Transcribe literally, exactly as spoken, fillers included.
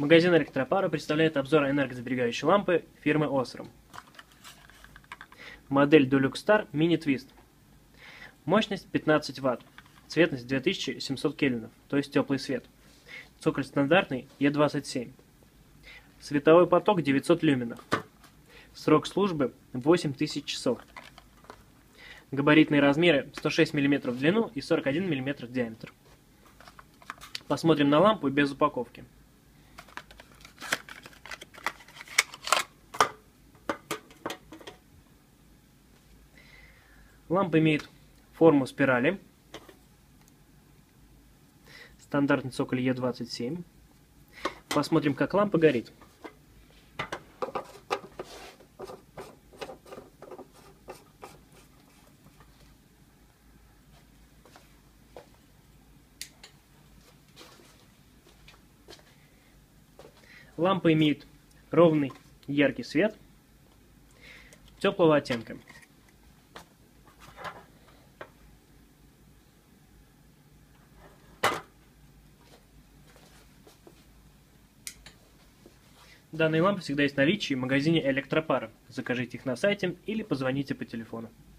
Магазин электропара представляет обзор энергосберегающей лампы фирмы Osram. Модель Dulux Star Mini Twist. Мощность пятнадцать ватт. Цветность две тысячи семьсот кельвинов, то есть теплый свет. Цоколь стандартный Е двадцать семь. Световой поток девятьсот люменов. Срок службы восемь тысяч часов. Габаритные размеры сто шесть миллиметров в длину и сорок один миллиметр в диаметр. Посмотрим на лампу без упаковки. Лампа имеет форму спирали. Стандартный цоколь Е двадцать семь. Посмотрим, как лампа горит. Лампа имеет ровный яркий свет теплого оттенка. Данные лампы всегда есть в наличии в магазине электропара. Закажите их на сайте или позвоните по телефону.